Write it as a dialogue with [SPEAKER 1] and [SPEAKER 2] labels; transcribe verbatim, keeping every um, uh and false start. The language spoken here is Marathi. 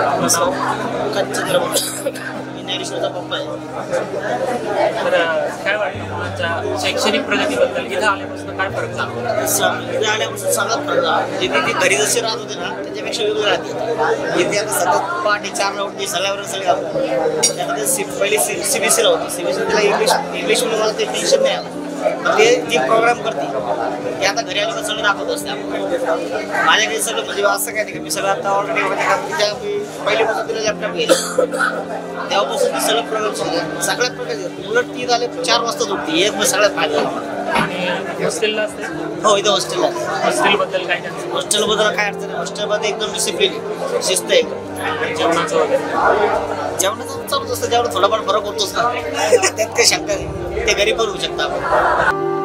[SPEAKER 1] ज्ञानेश्वरचा पप्पा आहे.
[SPEAKER 2] तर काय वाटतं मुलांच्या शैक्षणिक प्रगतीबद्दल इथं आल्यापासून काय फरक जाणवतो?
[SPEAKER 1] इथे आल्यापासून सगळ्यात फरक झाला. जिथे ती घरी जशी राहत होते ना त्याच्यापेक्षा वेगळं राहते. इथे आता सतत पहाटे चारला उठते सगळ्यावर सगळे राहतो. त्यामध्ये सी पहिली सी सी बी सीला होती. सी बी सी तिला इंग्लिश इंग्लिश म्हणून मला ते टेन्शन नाही आलं. ते जे प्रोग्राम करते ते आता घरी आल्यावर सगळं दाखवत असते. माझ्याकडे सगळं म्हणजे असं काय नाही की मी सगळं आता ऑलरेडी तिच्या पहिल्यापासून तिला लॅपटॉप घेतला तेव्हापासून ती सगळं प्रोग्राम चालू सगळ्यात प्रकारचे. उलट ती झाले चार वाजता उठते. एक मग सगळ्यात फायदा.
[SPEAKER 2] आणि हॉस्टेलला असते?
[SPEAKER 1] हो इथं हॉस्टेलला.
[SPEAKER 2] हॉस्टेलबद्दल काय नाही?
[SPEAKER 1] हॉस्टेलबद्दल काय अडचण नाही. हॉस्टेलमध्ये एकदम डिसिप्लिन आहे, शिस्त आहे.
[SPEAKER 2] जेवणाचं वगैरे
[SPEAKER 1] जेवणाचं चालूच असतं. जेवण थोडाफार फरक होतोच ना त्यात काही शंका नाही. ते घरी पण होऊ शकता आपण.